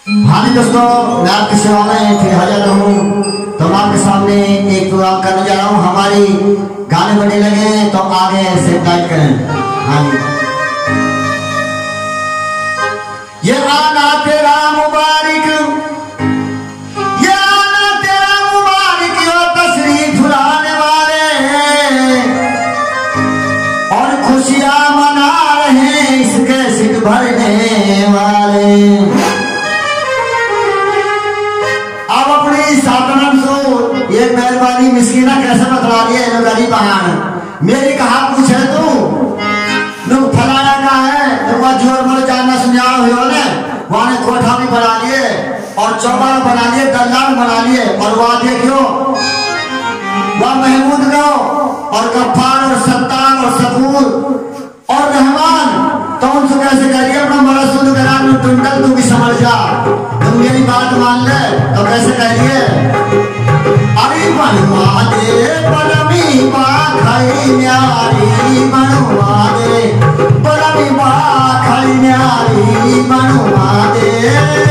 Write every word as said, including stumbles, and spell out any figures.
हाँ जी दोस्तों, मैं आपकी सेवा में फिर हाजिर हूँ। तो मैं आपके सामने एक प्रोग्राम करने जा रहा हूँ। हमारी गाने बने लगे तो आगे से गाइड करें। हाँ जी, ये आना तेरा मुबारक, ये आना तेरा मुबारक, यो तशरीफ लाने वाले और खुशियां मना रहे इसके सिद्ध भरने वाले। ये मेहरबानी मिस्कीना कैसे बतला रही है गली बहान मेरी कहा पूछे तू लोग फलाया का है तो जोर मोर जानना सुनिया हुआ ने वहां कोठा भी बना लिए और चौबार बना लिए, दल्लान बना लिए और वहां देखियो वह महमूद गाँव और गफ्फार और सत्तार और सकूर और रहमान तो उनसे कैसे करिए अपना बड़ा सुन करा टुंडल तू भी समझ जा। तुम मेरी बात मान ले तो कैसे करिए अरे बनवा दे बलमी बा खाई न्यारी बनवा दे बलमी बा खाई न्यारी बनवा दे।